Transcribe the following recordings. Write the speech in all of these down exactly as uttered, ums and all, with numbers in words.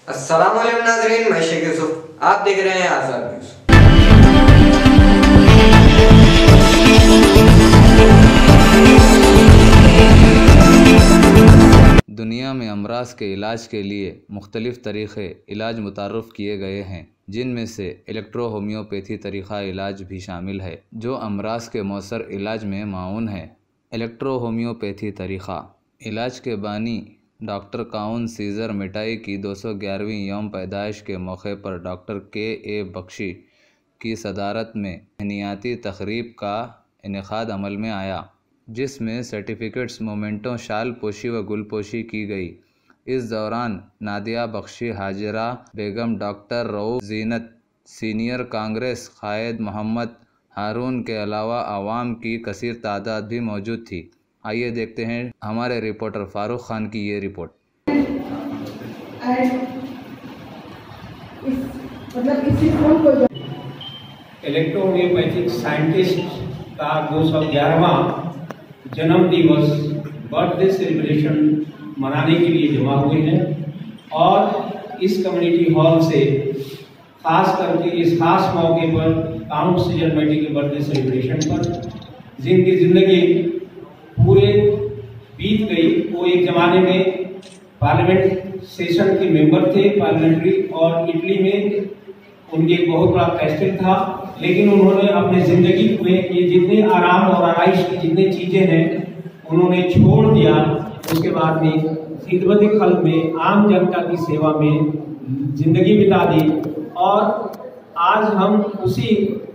अस्सलाम वालेकुम नाज़रीन, मैं शेख यूसुफ, आप देख रहे हैं आज़ाद न्यूज़। दुनिया में अमराज के इलाज के लिए मुख्तलिफ़ तरीक़े इलाज मुतारफ़ किए गए हैं, जिनमें से इलेक्ट्रो होम्योपैथी तरीक़ा इलाज भी शामिल है, जो अमराज के मौसर इलाज में माउन है। इलेक्ट्रो होम्योपैथी तरीक़ा इलाज के बानी डॉक्टर काउन सीज़र मिठाई की दो सौ ग्यारहवीं यौम पैदाइश के मौके पर डॉक्टर के ए बख्शी की सदारत में महनियाती तक़रीब का इनेकाद अमल में आया, जिसमें सर्टिफिकेट्स, मोमेंटों, शाल पोशी व गुलपोशी की गई। इस दौरान नादिया बख्शी, हाजिरा बेगम, डॉक्टर रऊफ़ ज़ीनत, सीनियर कांग्रेस कायद मोहम्मद हारून के अलावा आवाम की कसीर तादाद भी मौजूद थी। आइए देखते हैं हमारे रिपोर्टर फारूक खान की ये रिपोर्ट। इलेक्ट्रो होम्योपैथिक साइंटिस्ट का दो सौ ग्यारहवां जन्म दिवस बर्थडे सेलिब्रेशन मनाने के लिए जमा हुए हैं और इस कम्युनिटी हॉल से खास करके इस खास मौके पर काउंट सीजर मेटी के बर्थडे सेलिब्रेशन पर जिनकी ज़िंदगी पूरे बीत गई, वो एक ज़माने में पार्लियामेंट सेशन के मेंबर थे पार्लियामेंट्री, और इटली में उनके एक बहुत बड़ा कैस्टल था, लेकिन उन्होंने अपने ज़िंदगी में ये जितने आराम और आराइश की जितनी चीज़ें हैं उन्होंने छोड़ दिया। उसके बाद में खिदमत खल्क में आम जनता की सेवा में ज़िंदगी बिता दी, और आज हम उसी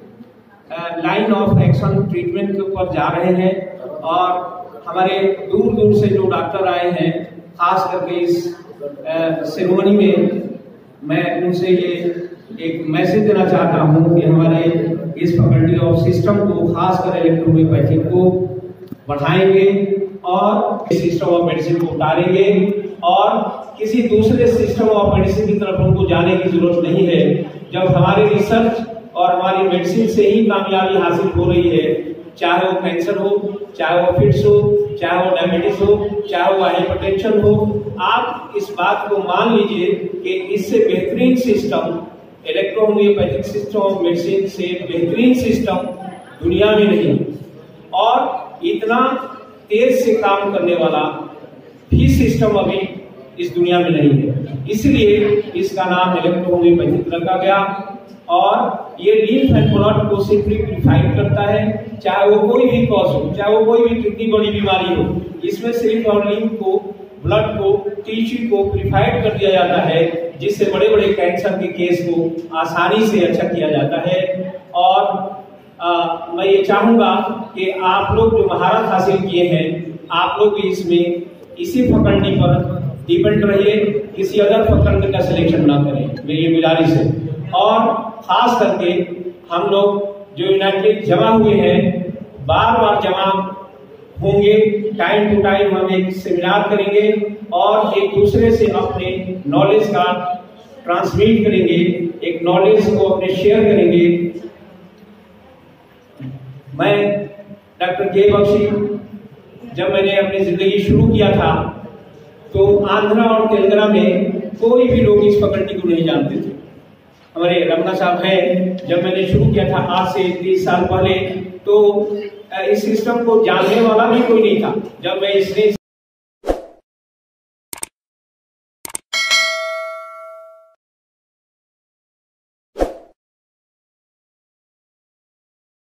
लाइन ऑफ एक्शन ट्रीटमेंट के ऊपर जा रहे हैं। और हमारे दूर दूर से जो डॉक्टर आए हैं, खास करके इस सेरेमनी में मैं उनसे ये एक मैसेज देना चाहता हूँ कि हमारे इस फैकल्टी ऑफ सिस्टम को, खासकर इलेक्ट्रोहोम्योपैथिक को बढ़ाएंगे और सिस्टम ऑफ मेडिसिन को उतारेंगे, और किसी दूसरे सिस्टम ऑफ मेडिसिन की तरफ उनको जाने की जरूरत नहीं है। जब हमारे रिसर्च और हमारी मेडिसिन से ही कामयाबी हासिल हो रही है, चाहे वो कैंसर हो, चाहे वो फिट्स हो, चाहे वो डायबिटीज हो, चाहे वो हाइपरटेंशन हो, आप इस बात को मान लीजिए कि इससे बेहतरीन system, electro homoeopathic system of medicine से बेहतरीन सिस्टम दुनिया में नहीं, और इतना तेज से काम करने वाला भी सिस्टम अभी इस दुनिया में नहीं है। इसलिए इसका नाम इलेक्ट्रो होम्योपैथिक रखा गया, और ये लीम्फ एंड ब्लड को सिंपली प्यूरिफाइड करता है, चाहे वो कोई भी कॉज हो, चाहे वो कोई भी कितनी बड़ी बीमारी हो। इसमें सिर्फ और लीम्फ को, ब्लड को, टिश्यू को प्यूरिफाइड कर दिया जाता है, जिससे बड़े बड़े कैंसर के केस को आसानी से अच्छा किया जाता है। और आ, मैं ये चाहूँगा कि आप लोग जो महारत हासिल किए हैं, आप लोग भी इसमें इसी फैकल्टी पर डिपेंड रहिए, किसी अदर फैकल्टी का सिलेक्शन ना करें, मेरी ये गुजारिश है। और खास करके हम लोग जो यूनाइटेड जमा हुए हैं, बार बार जमा होंगे, टाइम टू टाइम हम एक सेमिनार करेंगे और एक दूसरे से अपने नॉलेज का ट्रांसमिट करेंगे, एक नॉलेज को अपने शेयर करेंगे। मैं डॉक्टर के बख्शी, जब मैंने अपनी जिंदगी शुरू किया था तो आंध्रा और तेलंगाना में कोई भी लोग इस फैकल्टी को नहीं जानते थे। हमारे रमना साहब हैं, जब मैंने शुरू किया था आज से तीस साल पहले, तो इस सिस्टम को जानने वाला भी कोई नहीं था। जब मैं इसने